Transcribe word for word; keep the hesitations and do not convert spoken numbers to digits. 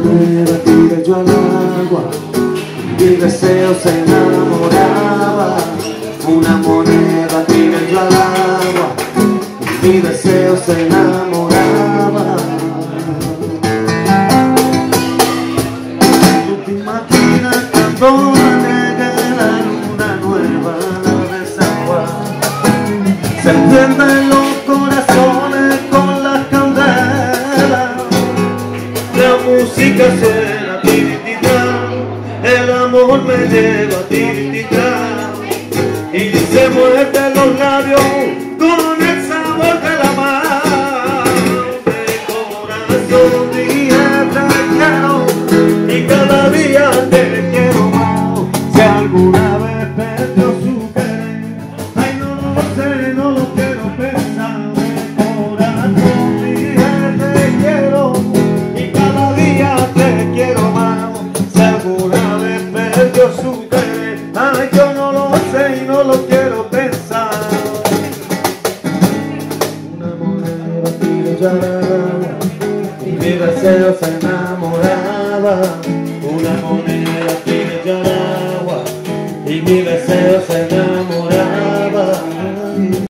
moneda tiré yo al agua, mi deseo se enamoraba. Una moneda tiré yo al agua, mi deseo se enamoraba. Tu imaginas cuando llegue la luna nueva de San Juan, se encienden los corazones con las candelas, la música suena tiritita, el amor me lleva tiritita, y se muerden los labios con el sabor de la mano. De corazón dije te quiero y cada día te quiero más. Si alguna vez perdió su querer, ay no lo sé, no lo quiero pensar. De corazón dije te quiero y cada día te quiero más. Si alguna vez perdió su querer, ay yo no lo sé y no lo quiero pensar. Una moneda tiré yo al agua y mi deseo se enamoraba. Una moneda tiré yo al agua y mi deseo se enamoraba.